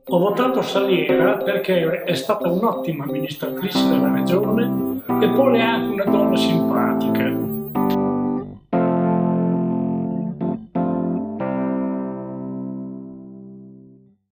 Ho votato Saliera perché è stata un'ottima amministratrice della regione e poi è anche una donna simpatica.